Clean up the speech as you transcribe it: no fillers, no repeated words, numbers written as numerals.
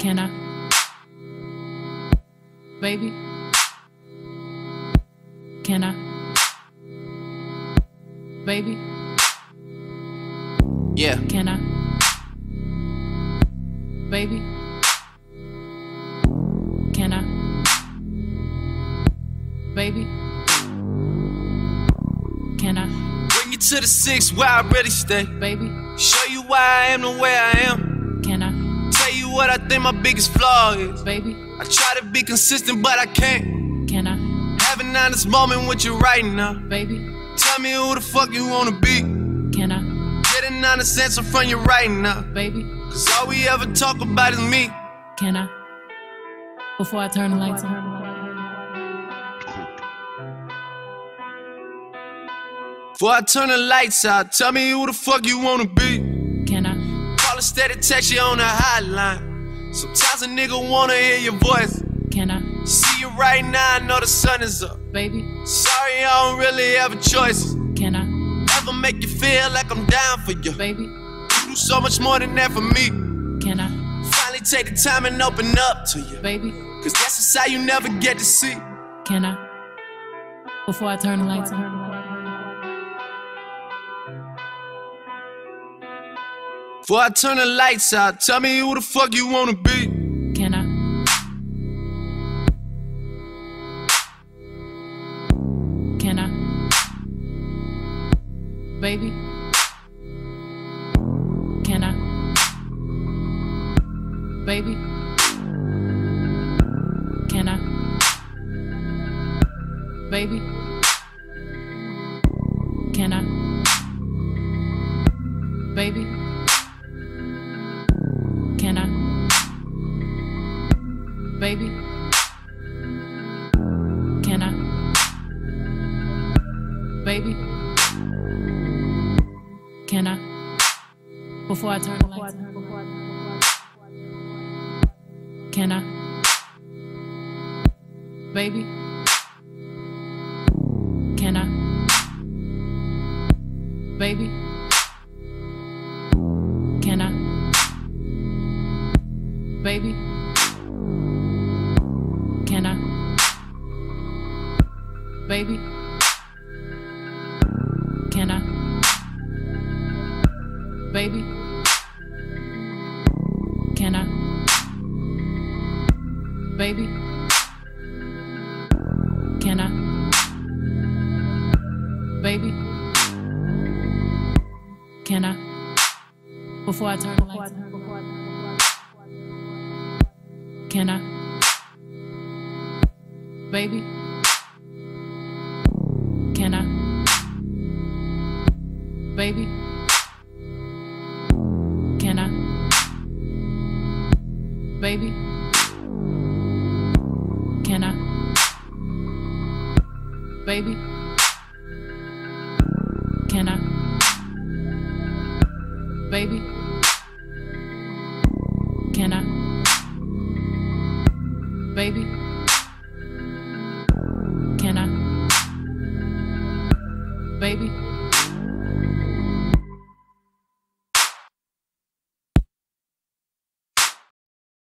Can I? Baby? Can I? Baby? Yeah. Can I? Baby? Can I? Baby? Can I? Bring you to the 6 where I really stay. Baby? Show you why I am the way I am. Can I? Tell you what I think my biggest flaw is. Baby? I try to be consistent, but I can't. Can I? Have an honest moment with you right now. Baby? Tell me who the fuck you wanna be. Can I? Get an honest answer from you right now. Baby? Cause all we ever talk about is me. Can I? Before I turn the lights on. Before I turn the lights out, tell me who the fuck you wanna be. Can I? Call instead of text you on the hotline. Sometimes a nigga wanna hear your voice. Can I? See you right now, I know the sun is up. Baby? Sorry, I don't really have a choice. Can I? Never make you feel like I'm down for you. Baby? You do so much more than that for me. Can I? Finally take the time and open up to you. Baby? Cause that's a side you never get to see. Can I? Before I turn the lights on. Before I turn the lights out, tell me who the fuck you wanna be. Can I? Can I? Baby? Can I? Baby? Can I? Baby? Can I? Baby? Can I? Baby? Can I? Baby? Can I? Before I turn the lights on. Can I? Baby? Can I? Baby? Can I? Baby? Can I? Baby? Can I? Baby? Can I? Baby? Can I? Baby? Can I? Before I turn the lights on. Can I? Baby? Can I? Baby? Can I? Baby? Can I? Baby? Can I? Baby? Can I? Baby? Can I? Baby?